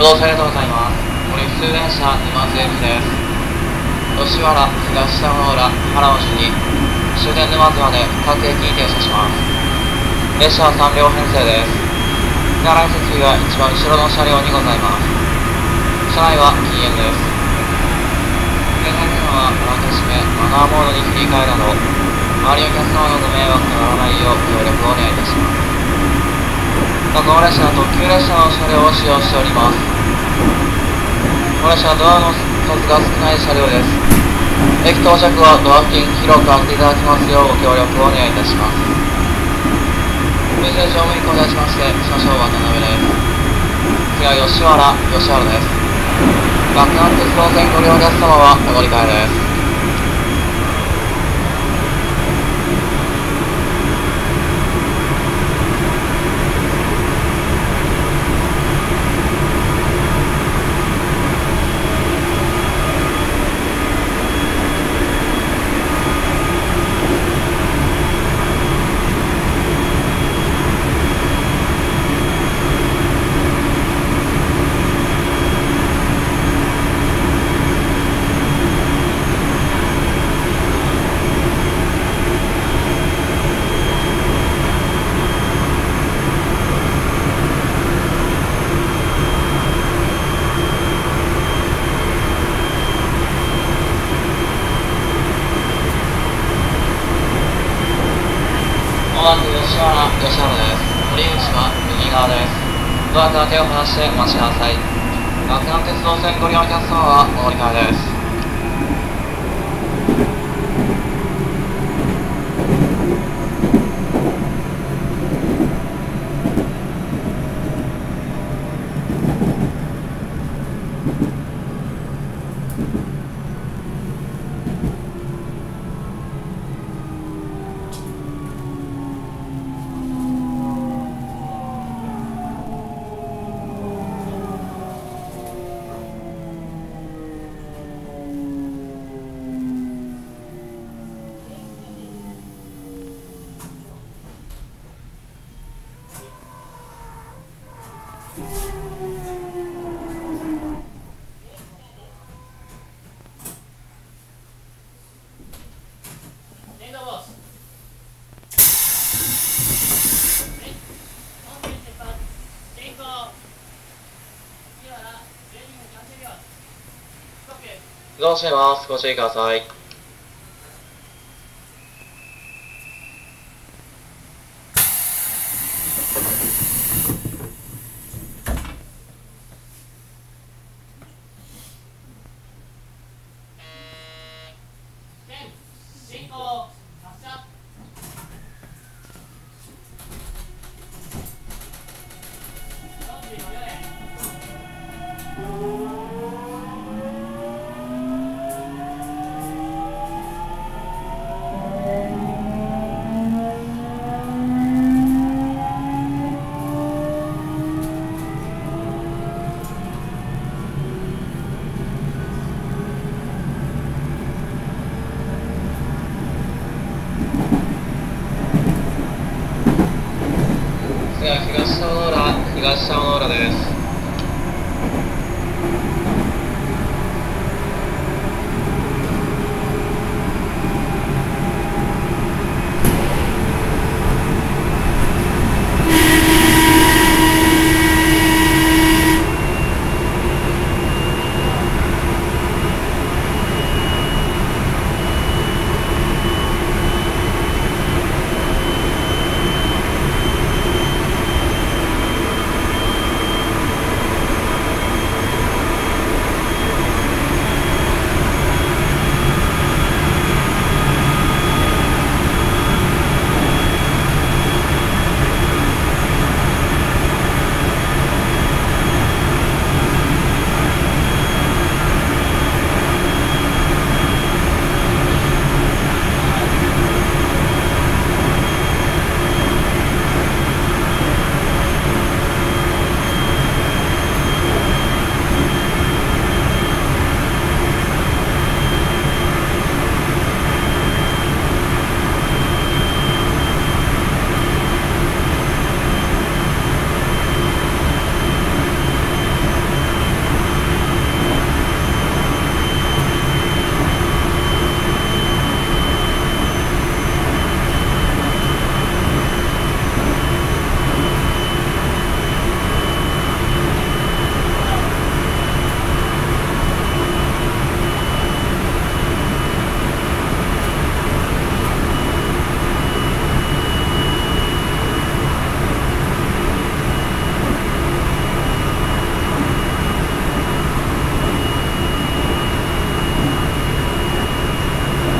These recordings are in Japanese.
ご乗車ありがとうございます。森普通電車沼津駅です。吉原、東田野浦、原野順に終点沼津まで各駅に停車します。列車は3両編成です。手洗い設備は一番後ろの車両にございます。車内は禁煙です。携帯電話はあらかじめマナーモードに切り替えなど、周りのお客様のご迷惑とならないよう協力をお願いいたします。この列車は特急列車の車両を使用しております。この列車はドアの数が少ない車両です。駅到着はドア付近広く開けていただきますようご協力をお願いいたします。運転乗務員交代しまして、車掌渡辺です。次は吉原です。洛南鉄道線ご利用のお客様はお乗り換えです。吉原です。堀口は右側です。ドアから手を離してお待ちください。洛南鉄道線ご利用のお客様はお乗り換えです。どうします。ご注意ください。東田野浦です。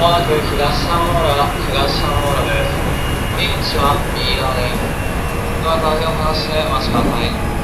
もなく東サンオーラです。降り口は右側です。ドア鍵を離してお待ちください。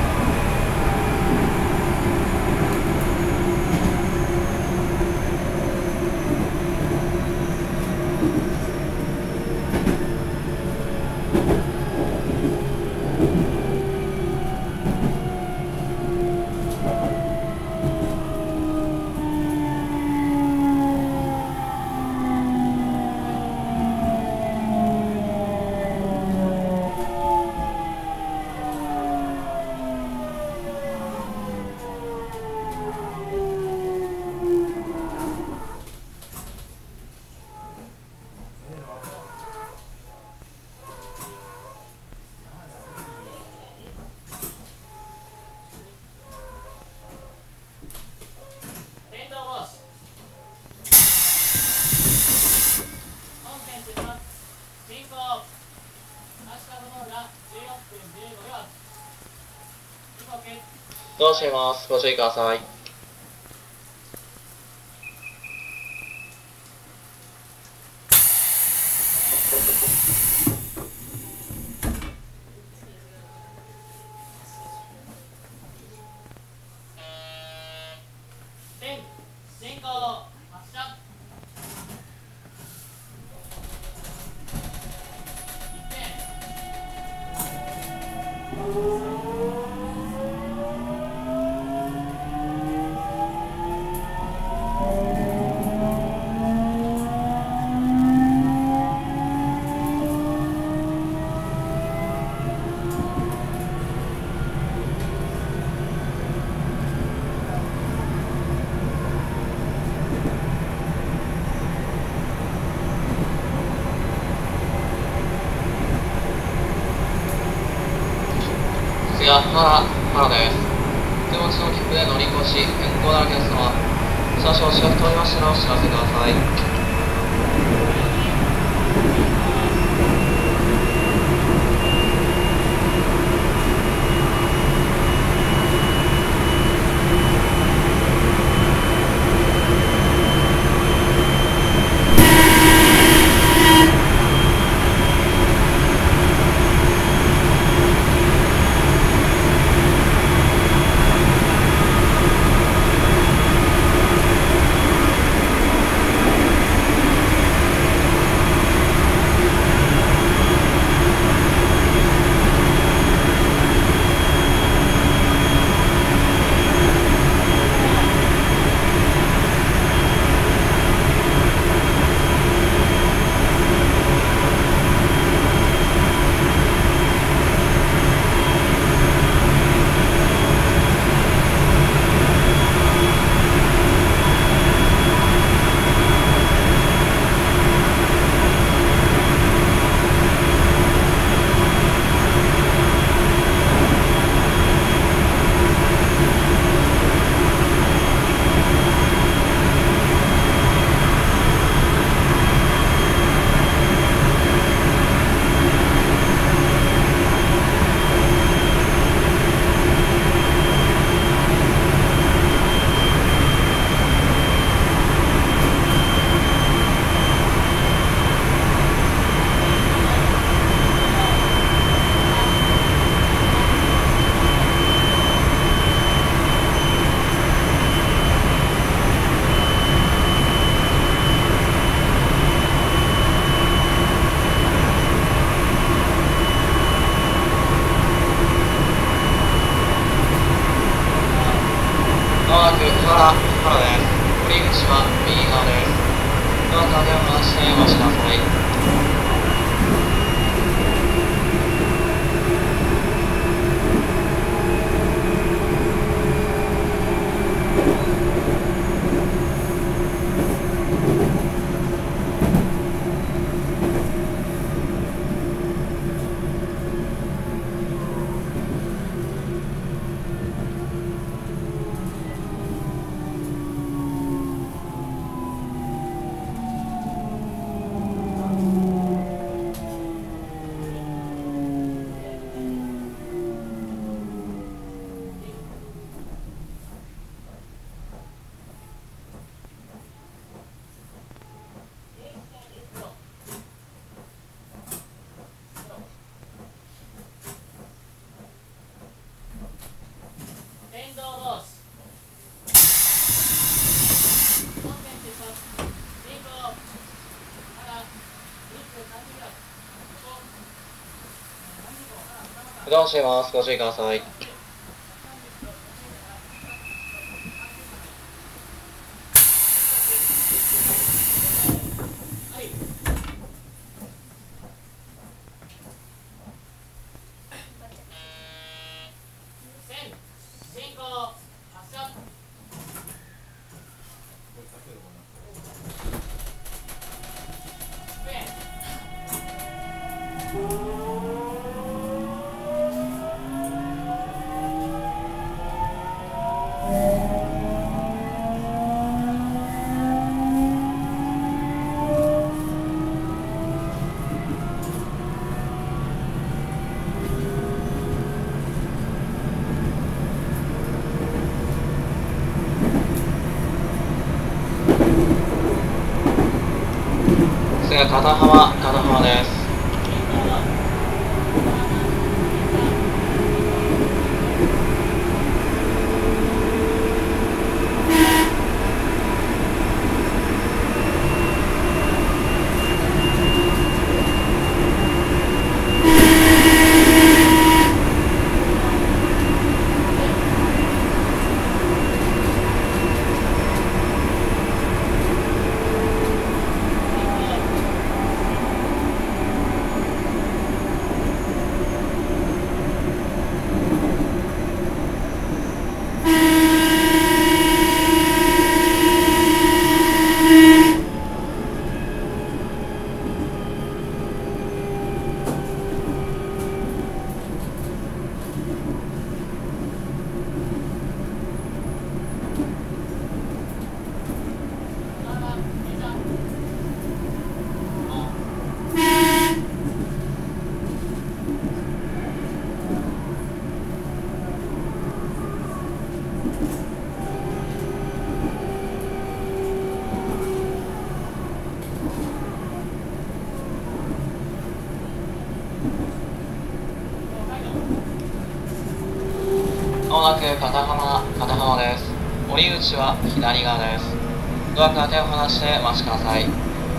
どうします。ご注意ください。次は原です。手持ちの切符で乗り越し、変更のお客様、少々お知らせ通りましたらお知らせください。原です。降り口は右側です。ドア鍵を離してお待ちください。 移動しています。ご注意ください。次は片浜です。まもなく片浜です。降り口は左側です。ドアから手を離してお待ちください。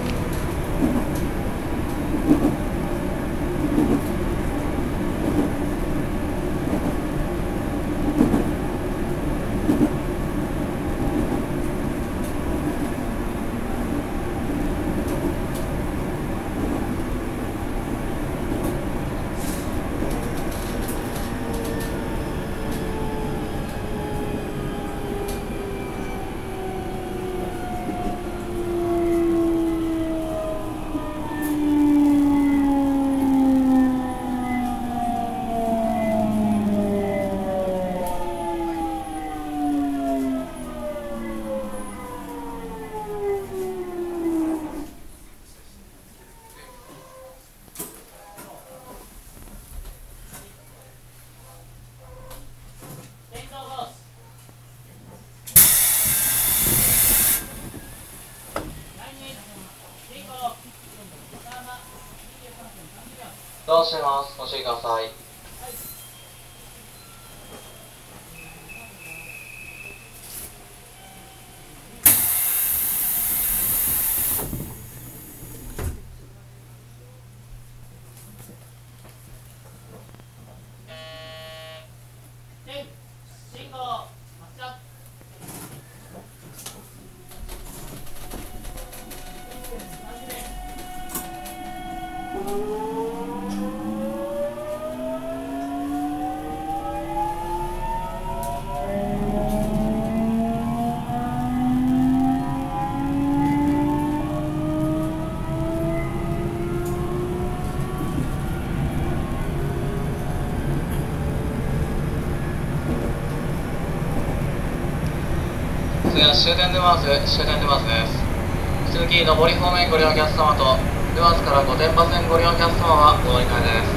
どうしてます。ご注意ください。次は終点沼津です。続き上り方面ご利用のお客様と沼津から御殿場線ご利用のお客様はお乗り換えです。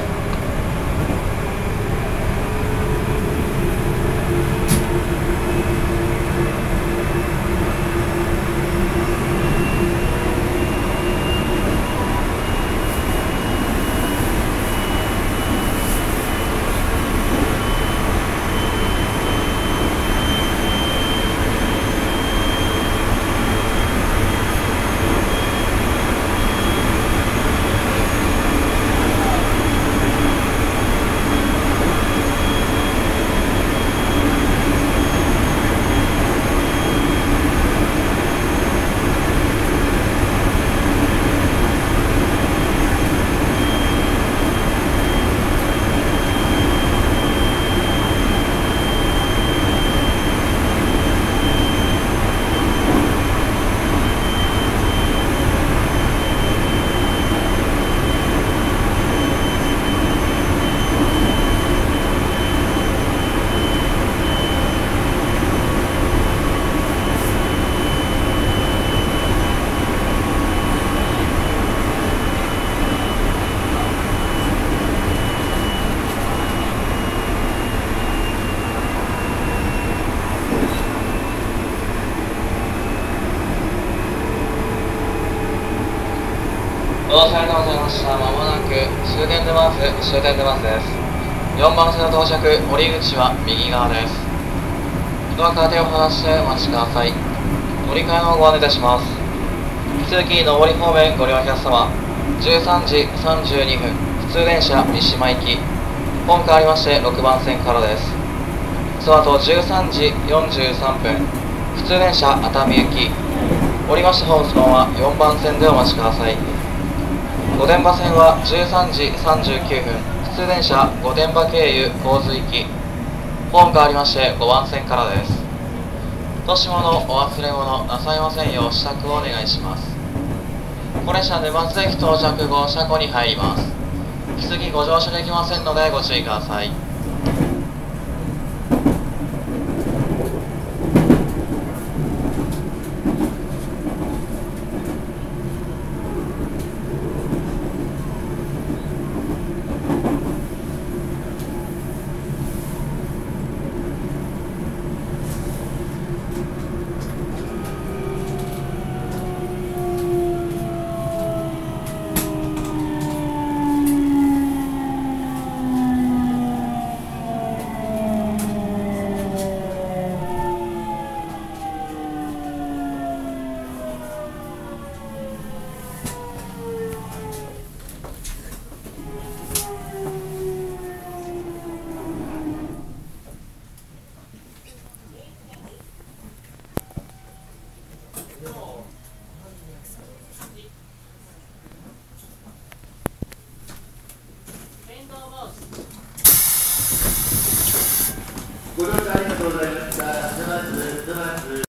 お疲れ様でございました。まもなく終点沼津です。4番線の到着、降り口は右側です。ドアから手を離してお待ちください。乗り換えのご案内いたします。通勤上り方面ご利用のお客様、13時32分、普通電車三島行き、本変わりまして6番線からです。その後13時43分、普通電車熱海行き、降りました本線は4番線でお待ちください。御殿場線は13時39分、普通電車御殿場経由神津行き、本変わりまして5番線からです。落とし物、お忘れ物なさいませんよう支度をお願いします。これ車沼津駅到着後、車庫に入ります。引き続きご乗車できませんのでご注意ください。 ご乗車ありがとうございました。沼津